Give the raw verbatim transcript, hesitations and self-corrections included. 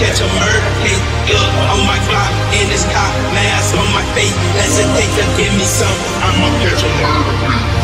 catch a murder case. Yeah, on my block, in this cop, mask on my face. Hesitate to give me some. I'ma catch a murder case.